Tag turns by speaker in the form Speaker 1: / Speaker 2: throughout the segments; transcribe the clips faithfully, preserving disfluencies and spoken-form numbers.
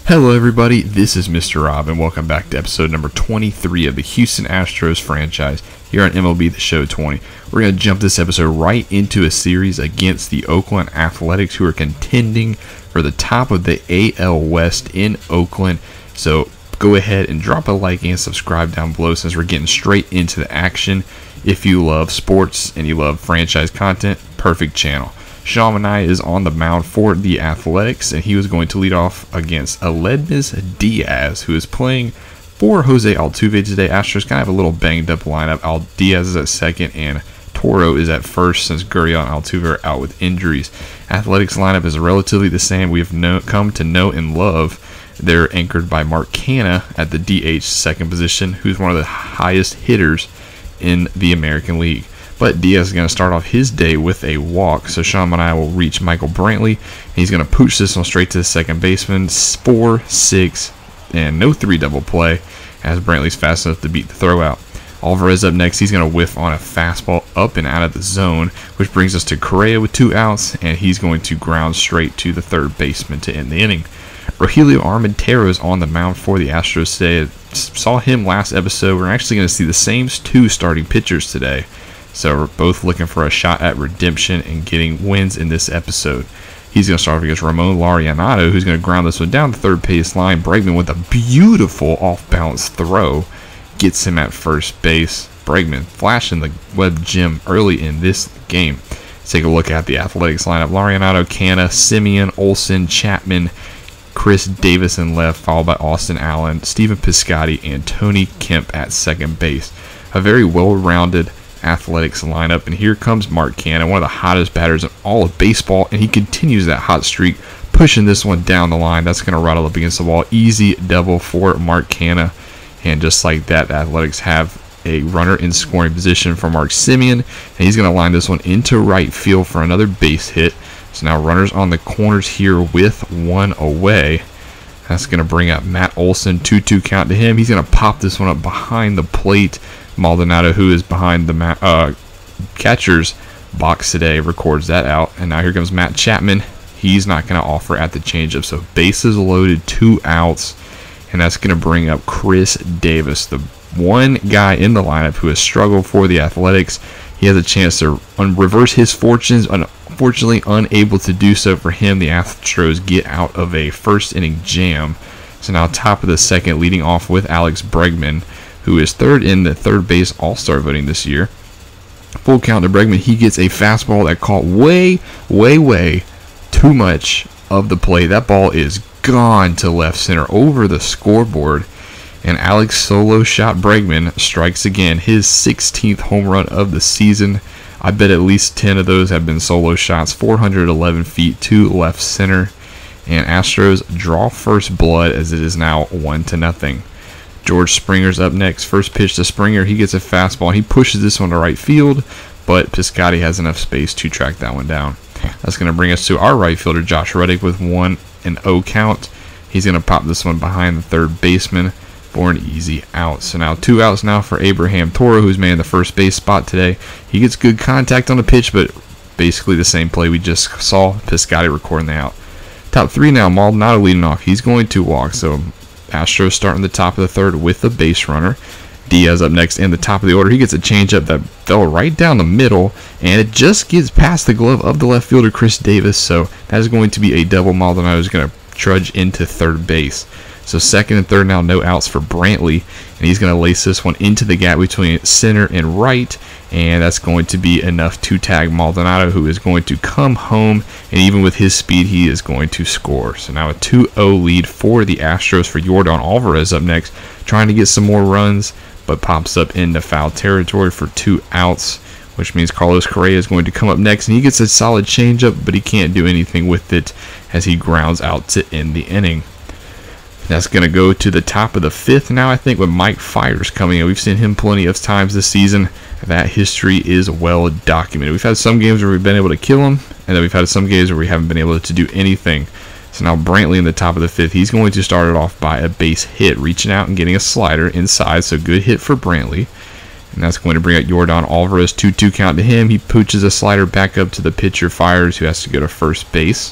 Speaker 1: Hello everybody, this is Mister Rob and welcome back to episode number twenty-three of the Houston Astros franchise here on M L B The Show twenty. We're going to jump this episode right into a series against the Oakland Athletics, who are contending for the top of the A L West in Oakland. So go ahead and drop a like and subscribe down below since we're getting straight into the action. If you love sports and you love franchise content, perfect channel. Sean Manaea is on the mound for the Athletics, and he was going to lead off against Aledmys Diaz, who is playing for Jose Altuve today. Astros kind of have a little banged up lineup. Al Diaz is at second, and Toro is at first since Gurriel and Altuve are out with injuries. Athletics lineup is relatively the same. We have know, come to know and love. They're anchored by Mark Canha at the D H second position, who's one of the highest hitters in the American League. But Diaz is going to start off his day with a walk, so Sean Manaea will reach Michael Brantley. He's going to pooch this one straight to the second baseman. Four, six, and no three double play, as Brantley's fast enough to beat the throwout. Alvarez up next. He's going to whiff on a fastball up and out of the zone, which brings us to Correa with two outs, and he's going to ground straight to the third baseman to end the inning. Rogelio Armentero is on the mound for the Astros today. Saw him last episode. We're actually going to see the same two starting pitchers today. So we're both looking for a shot at redemption and getting wins in this episode. He's going to start off against Ramon Laureano, who's going to ground this one down the third base line. Bregman with a beautiful off-balance throw gets him at first base. Bregman flashing the web gem early in this game. Let's take a look at the Athletics lineup. Laureano, Canha, Semien, Olson, Chapman, Chris Davis in left, followed by Austin Allen, Stephen Piscotty, and Tony Kemp at second base. A very well-rounded Athletics lineup, and here comes Mark Canha, one of the hottest batters in all of baseball, and he continues that hot streak, pushing this one down the line. That's going to rattle up against the wall. Easy double for Mark Canha, and just like that, the Athletics have a runner in scoring position for Mark Semien, and he's going to line this one into right field for another base hit. So now runners on the corners here with one away. That's going to bring up Matt Olson, two two count to him. He's going to pop this one up behind the plate. Maldonado, who is behind the uh, catcher's box today, records that out. And now here comes Matt Chapman. He's not going to offer at the changeup. So bases loaded, two outs. And that's going to bring up Chris Davis, the one guy in the lineup who has struggled for the Athletics. He has a chance to reverse his fortunes. Unfortunately, unable to do so for him. The Astros get out of a first inning jam. So now top of the second, leading off with Alex Bregman, who is third in the third base all-star voting this year. Full count to Bregman. He gets a fastball that caught way, way, way too much of the play. That ball is gone to left center over the scoreboard. And Alex solo shot Bregman strikes again, his sixteenth home run of the season. I bet at least ten of those have been solo shots. four hundred eleven feet to left center. And Astros draw first blood as it is now one to nothing. George Springer's up next. First pitch to Springer. He gets a fastball. He pushes this one to right field, but Piscotty has enough space to track that one down. That's going to bring us to our right fielder, Josh Reddick, with one and oh count. He's going to pop this one behind the third baseman for an easy out. So now two outs now for Abraham Toro, who's made the first base spot today. He gets good contact on the pitch, but basically the same play we just saw. Piscotty recording the out. Top three now. Maldonado leading off. He's going to walk, so Astros starting the top of the third with the base runner. Diaz up next in the top of the order. He gets a changeup that fell right down the middle, and it just gets past the glove of the left fielder, Chris Davis. So that is going to be a double. Maldonado is going to trudge into third base. So second and third now, no outs for Brantley, and he's going to lace this one into the gap between center and right, and that's going to be enough to tag Maldonado, who is going to come home, and even with his speed, he is going to score. So now a two oh lead for the Astros for Yordan Alvarez up next, trying to get some more runs, but pops up into foul territory for two outs, which means Carlos Correa is going to come up next, and he gets a solid changeup, but he can't do anything with it as he grounds out to end the inning. That's going to go to the top of the fifth now, I think, with Mike Fiers coming in. We've seen him plenty of times this season. That history is well documented. We've had some games where we've been able to kill him, and then we've had some games where we haven't been able to do anything. So now Brantley in the top of the fifth. He's going to start it off by a base hit, reaching out and getting a slider inside. So good hit for Brantley. And that's going to bring out Yordan Alvarez. two two count to him. He pooches a slider back up to the pitcher, Fiers, who has to go to first base.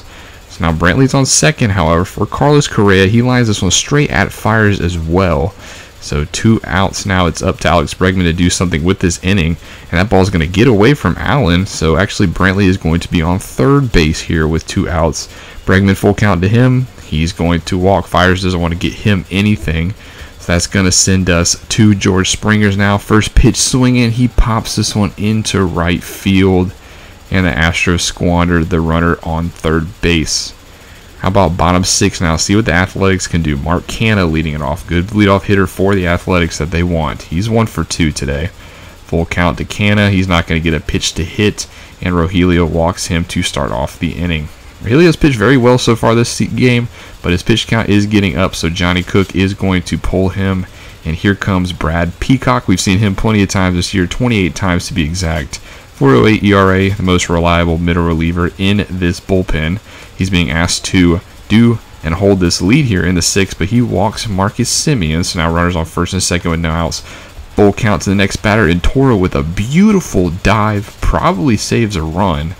Speaker 1: So now Brantley's on second, however, for Carlos Correa. He lines this one straight at Fiers as well. So two outs now. It's up to Alex Bregman to do something with this inning. And that ball is going to get away from Allen. So actually Brantley is going to be on third base here with two outs. Bregman full count to him. He's going to walk. Fiers doesn't want to get him anything. So that's going to send us to George Springers now. First pitch swinging. He pops this one into right field. And the Astros squander the runner on third base. How about bottom six now? See what the Athletics can do. Mark Canha leading it off. Good leadoff hitter for the Athletics that they want. He's one for two today. Full count to Canha. He's not going to get a pitch to hit. And Rogelio walks him to start off the inning. Rogelio's pitched very well so far this game, but his pitch count is getting up, so Johnny Cook is going to pull him. And here comes Brad Peacock. We've seen him plenty of times this year, twenty-eight times to be exact. four point oh eight E R A, the most reliable middle reliever in this bullpen. He's being asked to do and hold this lead here in the sixth, but he walks Marcus Semien. So now runners on first and second with no outs. Full count to the next batter, and Toro with a beautiful dive probably saves a run.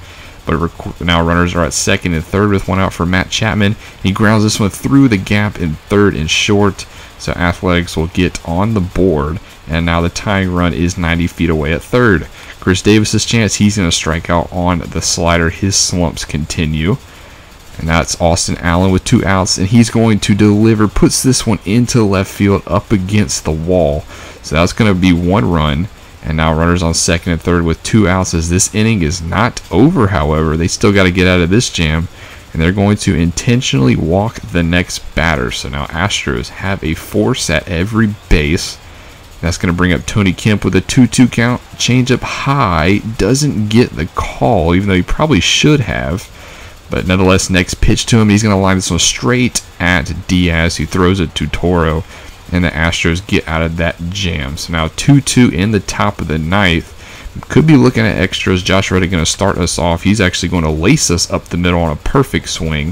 Speaker 1: But now runners are at second and third with one out for Matt Chapman. He grounds this one through the gap in third and short. So Athletics will get on the board. And now the tying run is ninety feet away at third. Chris Davis's chance. He's going to strike out on the slider. His slumps continue. And that's Austin Allen with two outs. And he's going to deliver. Puts this one into left field up against the wall. So that's going to be one run. And now runners on second and third with two outs, as this inning is not over, however. They still got to get out of this jam. And they're going to intentionally walk the next batter. So now Astros have a force at every base. That's going to bring up Tony Kemp with a two two count. Changeup high. Doesn't get the call, even though he probably should have. But nonetheless, next pitch to him. He's going to line this one straight at Diaz. He throws it to Toro. And the Astros get out of that jam. So now two two in the top of the ninth. Could be looking at extras. Josh Reddick going to start us off. He's actually going to lace us up the middle on a perfect swing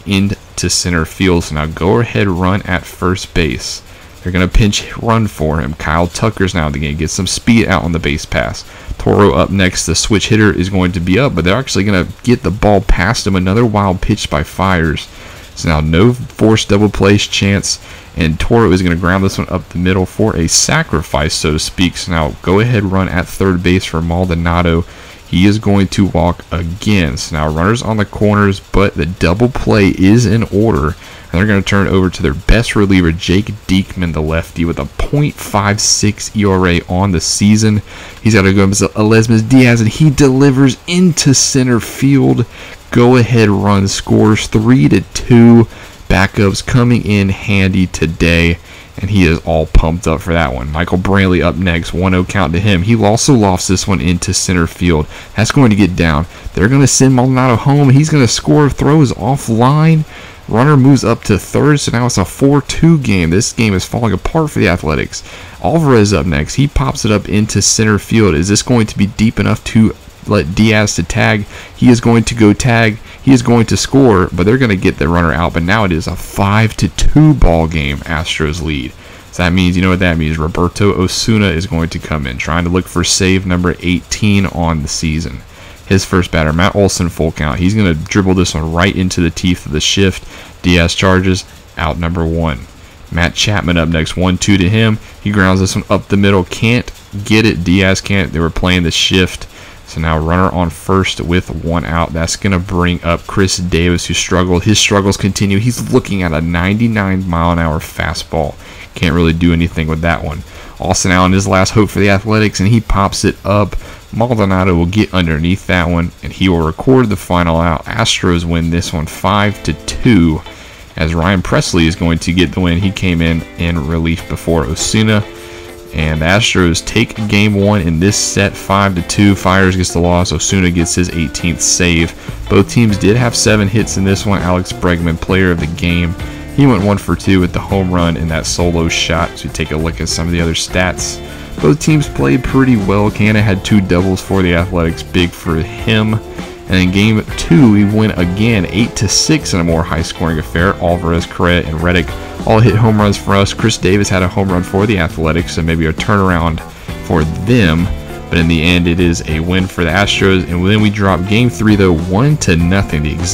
Speaker 1: into center field. So now go ahead run at first base. They're going to pinch run for him. Kyle Tucker's now going to get some speed out on the base pass. Toro up next. The switch hitter is going to be up, but they're actually going to get the ball past him. Another wild pitch by Fiers. So now no forced double plays chance, and Toro is going to ground this one up the middle for a sacrifice, so to speak. So now go ahead run at third base for Maldonado. He is going to walk again. So now runners on the corners, but the double play is in order. And they're going to turn it over to their best reliever, Jake Diekman, the lefty, with a point five six E R A on the season. He's got to go up to Elizabeth Diaz, and he delivers into center field. Go ahead run scores three to two. Backups coming in handy today, and he is all pumped up for that one. Michael Brantley up next, one oh count to him. He also lofts this one into center field. That's going to get down. They're going to send Maldonado home. He's going to score, throws offline. Runner moves up to third, so now it's a four two game. This game is falling apart for the Athletics. Alvarez up next. He pops it up into center field. Is this going to be deep enough to let Diaz to tag? He is going to go tag. He is going to score, but they're going to get the runner out. But now it is a five to two ball game. Astros lead. So that means, you know what that means? Roberto Osuna is going to come in, trying to look for save number eighteen on the season. His first batter, Matt Olson, full count. He's going to dribble this one right into the teeth of the shift. Diaz charges, out number one. Matt Chapman up next, one two to him. He grounds this one up the middle. Can't get it. Diaz can't. They were playing the shift. So now runner on first with one out. That's going to bring up Chris Davis, who struggled. His struggles continue. He's looking at a ninety-nine mile an hour fastball. Can't really do anything with that one. Austin Allen, his last hope for the Athletics, and he pops it up. Maldonado will get underneath that one, and he will record the final out. Astros win this one five to two, as Ryan Presley is going to get the win. He came in in relief before Osuna. And the Astros take game one in this set five to two. Fiers gets the loss. Osuna gets his eighteenth save. Both teams did have seven hits in this one. Alex Bregman, player of the game. He went one for two with the home run and that solo shot. So take a look at some of the other stats. Both teams played pretty well. Canha had two doubles for the Athletics. Big for him. And in game two, he went again eight to six in a more high-scoring affair. Alvarez, Correa, and Reddick all hit home runs for us. Chris Davis had a home run for the Athletics, so maybe a turnaround for them. But in the end, it is a win for the Astros. And then we drop game three, though, one to nothing. The exact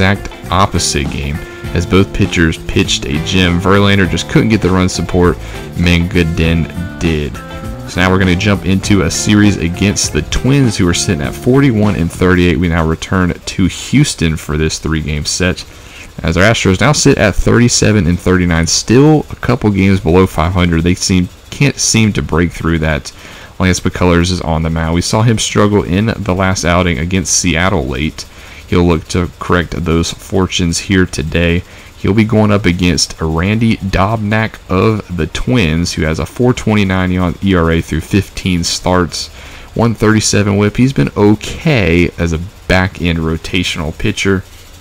Speaker 1: opposite game, as both pitchers pitched a gem. Verlander just couldn't get the run support. Mangoodin did. So now we're going to jump into a series against the Twins, who are sitting at forty-one and thirty-eight. We now return to Houston for this three-game set, as our Astros now sit at thirty-seven and thirty-nine, still a couple games below five hundred. They seem can't seem to break through that. Lance McCullers is on the mound. We saw him struggle in the last outing against Seattle late. He'll look to correct those fortunes here today. He'll be going up against Randy Dobnak of the Twins, who has a four twenty-nine E R A through fifteen starts, one thirty-seven whip. He's been okay as a back-end rotational pitcher.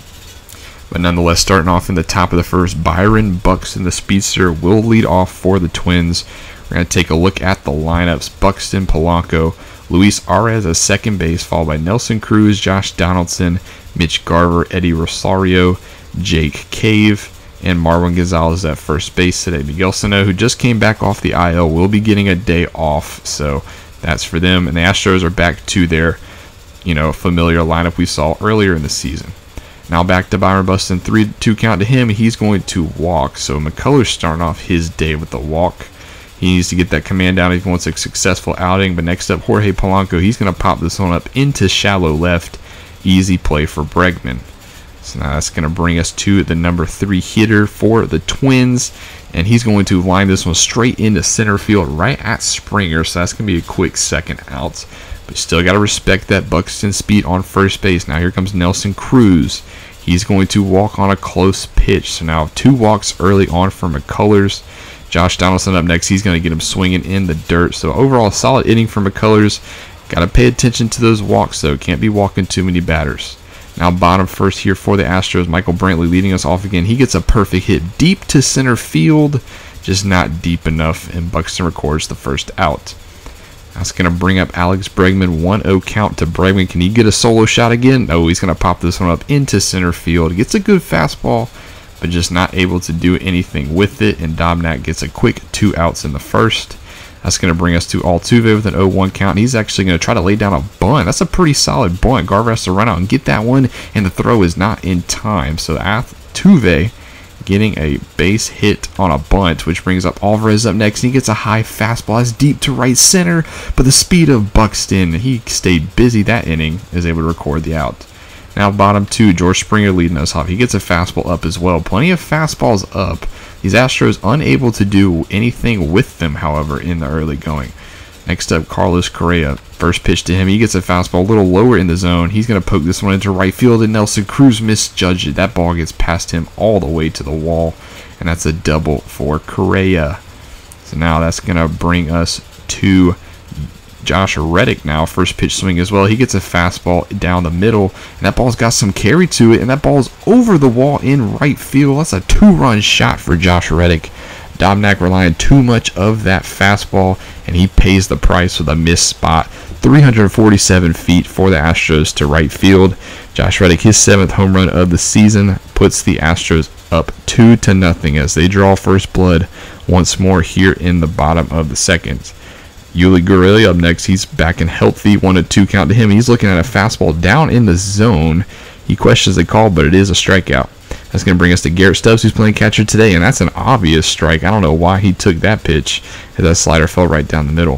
Speaker 1: But nonetheless, starting off in the top of the first, Byron Buxton, the speedster, will lead off for the Twins. We're going to take a look at the lineups. Buxton, Polanco, Luis Arraez at second base, followed by Nelson Cruz, Josh Donaldson, Mitch Garver, Eddie Rosario, Jake Cave, and Marwin Gonzalez at first base today. Miguel Sano, who just came back off the I L, will be getting a day off, so that's for them. And the Astros are back to their, you know, familiar lineup we saw earlier in the season. Now back to Byron Buxton, three two count to him. He's going to walk, so McCullers starting off his day with the walk. He needs to get that command down if he wants a successful outing. But next up, Jorge Polanco. He's going to pop this one up into shallow left. Easy play for Bregman. So now that's going to bring us to the number three hitter for the Twins. And he's going to line this one straight into center field right at Springer. So that's going to be a quick second out. But still got to respect that Buxton speed on first base. Now here comes Nelson Cruz. He's going to walk on a close pitch. So now two walks early on for McCullers. Josh Donaldson up next. He's going to get him swinging in the dirt. So overall, solid inning for McCullers. Got to pay attention to those walks, though. Can't be walking too many batters. Now bottom first here for the Astros. Michael Brantley leading us off again. He gets a perfect hit deep to center field. Just not deep enough, and Buxton records the first out. That's going to bring up Alex Bregman. one oh count to Bregman. Can he get a solo shot again? No, he's going to pop this one up into center field. Gets a good fastball, but just not able to do anything with it. And Dobnak gets a quick two outs in the first. That's going to bring us to Altuve with an oh one count. He's actually going to try to lay down a bunt. That's a pretty solid bunt. Garver has to run out and get that one, and the throw is not in time. So Altuve getting a base hit on a bunt, which brings up Alvarez up next. He gets a high fastball. It's deep to right center, but the speed of Buxton, he stayed busy that inning, is able to record the out. Now bottom two, George Springer leading us off. He gets a fastball up as well. Plenty of fastballs up. These Astros unable to do anything with them, however, in the early going. Next up, Carlos Correa. First pitch to him. He gets a fastball a little lower in the zone. He's going to poke this one into right field, and Nelson Cruz misjudged it. That ball gets past him all the way to the wall, and that's a double for Correa. So now that's going to bring us to Josh Reddick now. First pitch swing as well. He gets a fastball down the middle, and that ball's got some carry to it, and that ball's over the wall in right field. That's a two-run shot for Josh Reddick. Dobnak relying too much of that fastball, and he pays the price with a missed spot. three hundred forty-seven feet for the Astros to right field. Josh Reddick, his seventh home run of the season, puts the Astros up two to nothing as they draw first blood once more here in the bottom of the second. Yuli Gurriel up next. He's back and healthy. One to two count to him. He's looking at a fastball down in the zone. He questions the call, but it is a strikeout. That's going to bring us to Garrett Stubbs, who's playing catcher today, and that's an obvious strike. I don't know why he took that pitch, as that slider fell right down the middle.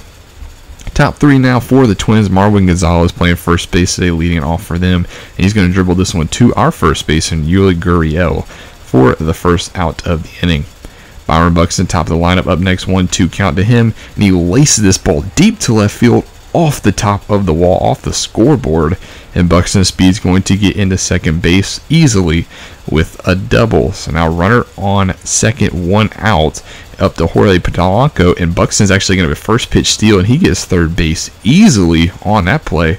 Speaker 1: Top three now for the Twins. Marwin Gonzalez playing first base today, leading it off for them, and he's going to dribble this one to our first baseman, Yuli Gurriel, for the first out of the inning. Byron Buxton, top of the lineup, up next, one two count to him, and he laces this ball deep to left field off the top of the wall, off the scoreboard, and Buxton's speed's going to get into second base easily with a double. So now runner on second, one out, up to Jorge Polanco, and Buxton's actually going to be first pitch steal, and he gets third base easily on that play,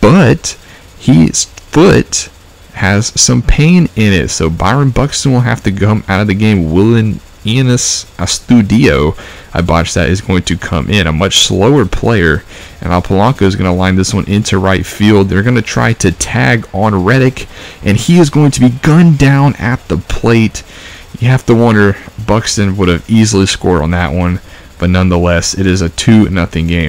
Speaker 1: but his foot has some pain in it, so Byron Buxton will have to come out of the game. Willen Enos Astudio, I botched that, is going to come in, a much slower player, and now Polanco is going to line this one into right field. They're going to try to tag on Reddick, and he is going to be gunned down at the plate. You have to wonder, Buxton would have easily scored on that one, but nonetheless, it is a two nothing game.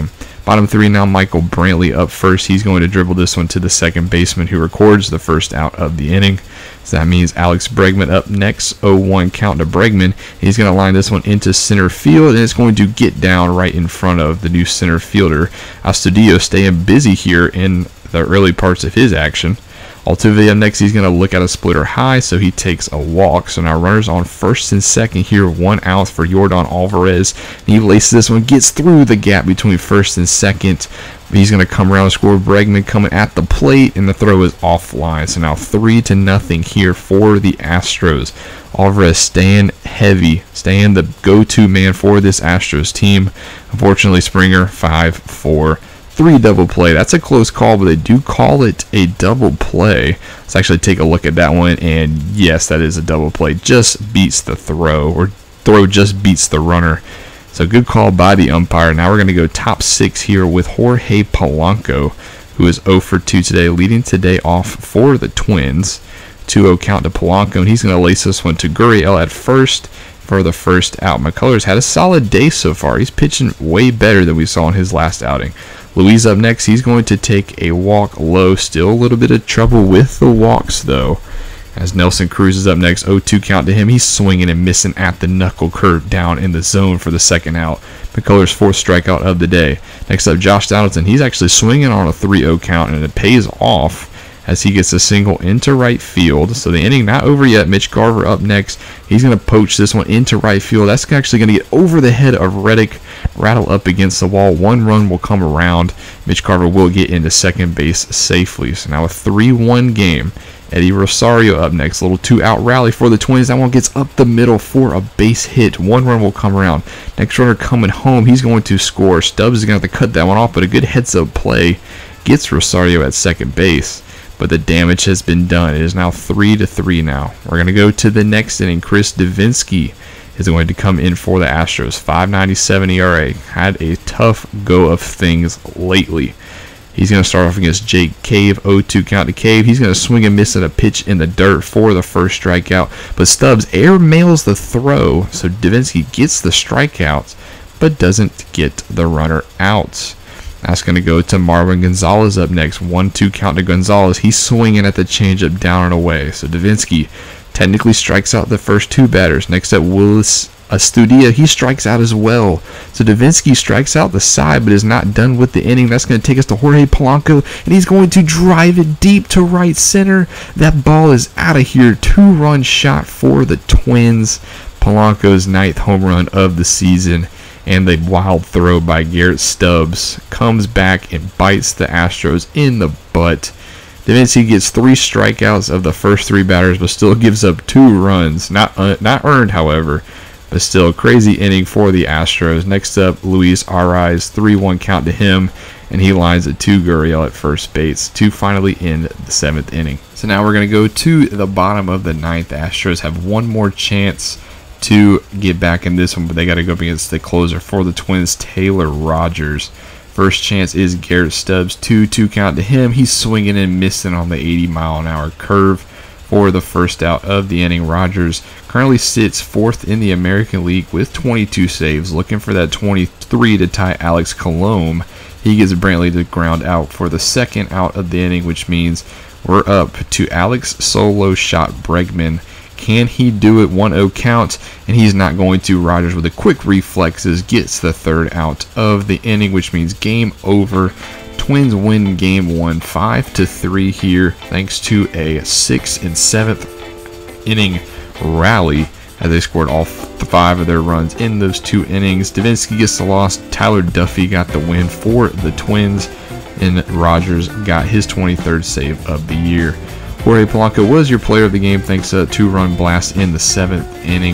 Speaker 1: Bottom three now, Michael Brantley up first. He's going to dribble this one to the second baseman who records the first out of the inning. So that means Alex Bregman up next. oh one count to Bregman. He's going to line this one into center field, and it's going to get down right in front of the new center fielder. Astudillo staying busy here in the early parts of his action. Altuve up next. He's going to look at a splitter high, so he takes a walk. So now runners on first and second here, one out for Yordan Alvarez. And he laces this one, gets through the gap between first and second. He's going to come around and score. Bregman coming at the plate, and the throw is offline. So now three to nothing here for the Astros. Alvarez staying heavy, staying the go-to man for this Astros team. Unfortunately, Springer five four. Three double play. That's a close call, but they do call it a double play. Let's actually take a look at that one, and yes, that is a double play. Just beats the throw, or throw just beats the runner. So good call by the umpire. Now we're going to go top six here with Jorge Polanco, who is oh for two today, leading today off for the Twins. two oh count to Polanco, and he's going to lace this one to Gurriel at first for the first out. McCullers had a solid day so far. He's pitching way better than we saw in his last outing. Luis up next. He's going to take a walk low. Still a little bit of trouble with the walks, though, as Nelson Cruz is up next. oh two count to him. He's swinging and missing at the knuckle curve down in the zone for the second out. McCullers' fourth strikeout of the day. Next up, Josh Donaldson. He's actually swinging on a three oh count, and it pays off as he gets a single into right field. So the inning not over yet. Mitch Garver up next. He's going to poach this one into right field. That's actually going to get over the head of Reddick, rattle up against the wall. One run will come around. Mitch Garver will get into second base safely. So now a three one game. Eddie Rosario up next. A little two-out rally for the Twins. That one gets up the middle for a base hit. One run will come around. Next runner coming home. He's going to score. Stubbs is going to have to cut that one off, but a good heads-up play gets Rosario at second base. But the damage has been done. It is now three to three now. We're going to go to the next inning. Chris Devenski is going to come in for the Astros. five ninety-seven E R A. Had a tough go of things lately. He's going to start off against Jake Cave. oh two count to Cave. He's going to swing and miss at a pitch in the dirt for the first strikeout. But Stubbs air mails the throw. So Devenski gets the strikeouts, but doesn't get the runner out. That's going to go to Marwin Gonzalez up next. one two count to Gonzalez. He's swinging at the changeup down and away. So Devenski technically strikes out the first two batters. Next up, Willis Astudillo. He strikes out as well. So Devenski strikes out the side, but is not done with the inning. That's going to take us to Jorge Polanco, and he's going to drive it deep to right center. That ball is out of here. Two-run shot for the Twins. Polanco's ninth home run of the season. And the wild throw by Garrett Stubbs comes back and bites the Astros in the butt. Devenski gets three strikeouts of the first three batters, but still gives up two runs. Not uh, not earned, however, but still crazy inning for the Astros. Next up, Luis Arraez, three one count to him, and he lines it to Gurriel at first base to finally end the seventh inning. So now we're going to go to the bottom of the ninth. The Astros have one more chance to get back in this one, but they got to go up against the closer for the Twins, Taylor Rogers. First chance is Garrett Stubbs. two two count to him. He's swinging and missing on the eighty mile an hour curve for the first out of the inning. Rogers currently sits fourth in the American League with twenty-two saves, looking for that twenty-three to tie Alex Colomé. He gets Brantley to ground out for the second out of the inning, which means we're up to Alex Solo Shot Bregman. Can he do it? one oh count, and he's not going to. Rogers with a quick reflexes gets the third out of the inning, which means game over. Twins win game one, five to three here, thanks to a sixth and seventh inning rally as they scored all five of their runs in those two innings. Devenski gets the loss. Tyler Duffy got the win for the Twins, and Rogers got his twenty-third save of the year. Jorge Polanco was your player of the game thanks to a two-run blast in the seventh inning.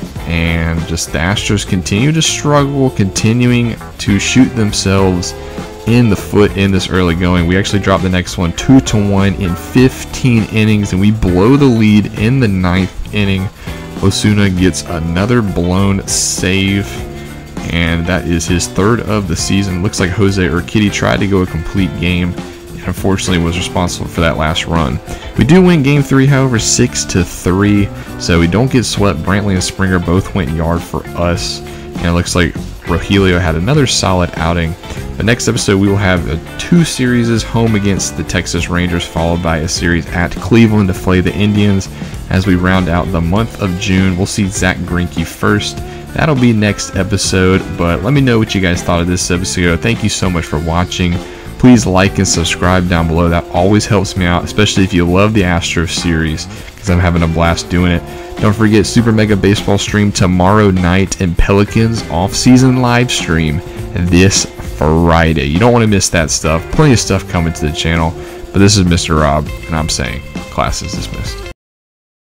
Speaker 1: And just the Astros continue to struggle, continuing to shoot themselves in the foot in this early going. We actually dropped the next one two to one in fifteen innings, and we blow the lead in the ninth inning. Osuna gets another blown save, and that is his third of the season. Looks like Jose Urquidy tried to go a complete game, unfortunately was responsible for that last run. We do win game three, however, six to three, so we don't get swept. Brantley and Springer both went yard for us. and it looks like Rogelio had another solid outing. The next episode, we will have uh, two series, home against the Texas Rangers, followed by a series at Cleveland to play the Indians. As we round out the month of June, we'll see Zach Greinke first. That'll be next episode, but let me know what you guys thought of this episode. Thank you so much for watching. Please like and subscribe down below. That always helps me out, especially if you love the Astros series, because I'm having a blast doing it. Don't forget Super Mega Baseball stream tomorrow night and Pelicans off-season live stream this Friday. You don't want to miss that stuff. Plenty of stuff coming to the channel. But this is Mister Rob, and I'm saying class is dismissed.